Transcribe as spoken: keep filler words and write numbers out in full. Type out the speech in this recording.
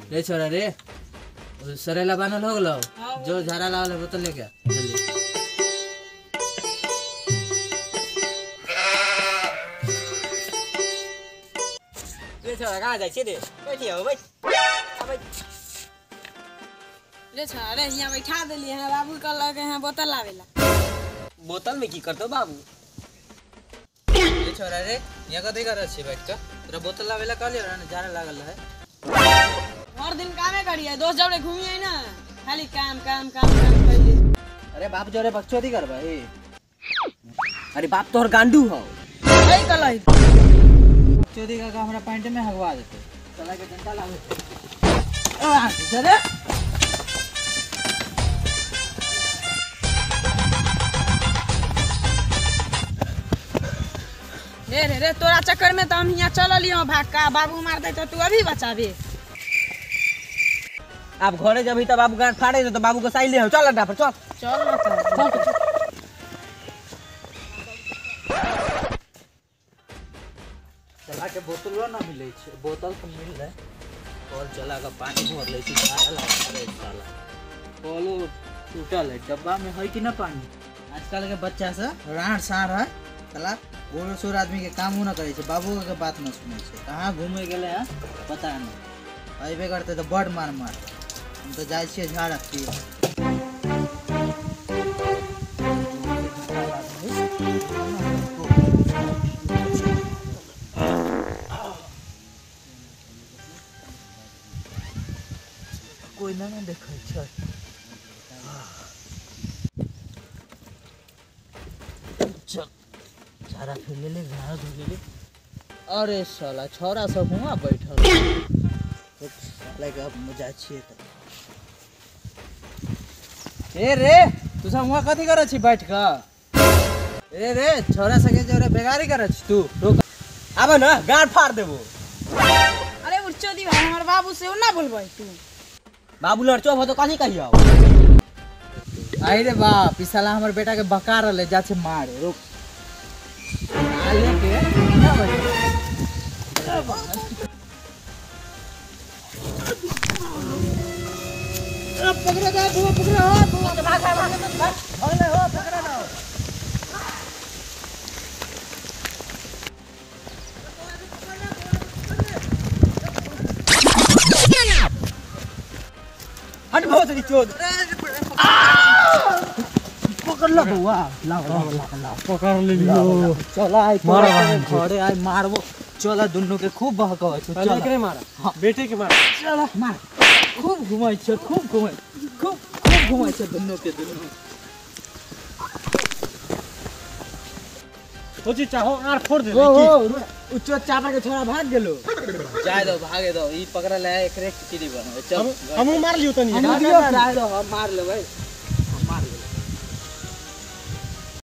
रे छोरा रे सरेला बानल हो गलो जो झारा लावले बोतल लेके जल्दी रे छोरा कहां जाय छी रे बैठिए हो बैठ आ बैठ रे छोरा रे यहां बैठा देली है बाबू कहल के यहां बोतल लावेला बोतल में की करतो बाबू रे छोरा रे यहां कथि कर छी बैठ के तोरा बोतल लावेला कहलियो ना झारा लागल है हर दिन कामे करिए दोस्त जब रे घूमिए ना खाली काम काम काम काम कइले अरे बाप जोरे बकचोदी करबा ए अरे बाप तोहर गांडू हो सही कहलई बकचोदी का का हमरा पैंट में हगवा देते चला के डंडा लावे आ जरे रे रे रे तोरा चक्कर में तो हम यहां चल लियो भाग का बाबू मार दे तो तू अभी बचाबे आप घरे जब त बाबू गांठ फाड़े तो बाबू को साइले हो चल अड्डा पर चल चल ना चल चल चला के बोतल ना मिले छे बोतल तो मिल रहा है और चला का पानी भर ले छी सारा ला रे साला बोलो टूटल है डब्बा में है कि ना पानी आजकल के बच्चा से राण सार है चला गोरो सोर आदमी के काम ना करे छे बाबू के बात ना सुने छे कहां घूमे गेले हैं पता नहीं आइबे करते तो बड़ मार मार हम तो जाय छे झाड़ रखती कोई ना ना देखे छे चल झाड़ा फिर ले ले झाड़ा धो ले अरे साला छोरा सब हुआ बैठल साले के अब मजा छिए त ए रे तू सब हुआ कथि करे छी बैठ के ए रे छोरा सके जोरे बेगारी करे छी तू रुक आबे ना गांठ फाड़ देबो अरे उच्चोदी भाई हमर बाबू से ना बोलबै तू बाबू लड़चो हो तो कथि कहियो आई रे बाप ई साला हमर बेटा के बका रहले जा छे मार रुक आ लेके ना बैठ पकड़ो जा तू पकड़ो तू भाग भाग भाग भाग ले हो पकड़ो ना हट बहुत री चोद पकड़ लो बुआ लाओ लाओ लाओ पकड़ ले लियो चला आई मारो घरे आई मारबो चला दुन्नु के खूब बहकावे छ चल एकरे मार हां बेटे के मार चला मार खूब घुमाई छ खूब घुमाई खूब खूब घुमाई छ दुन्नु के दुन्नु ओजी चाहो आर फोड़ दे ओ ओ उच्च चापा के छोरा भाग गेलो जाय दो भागे दो ई पकड़ ले एकरे खिचड़ी बनो चल हमहु मार लियो तनी जाय दो हम मार ले भाई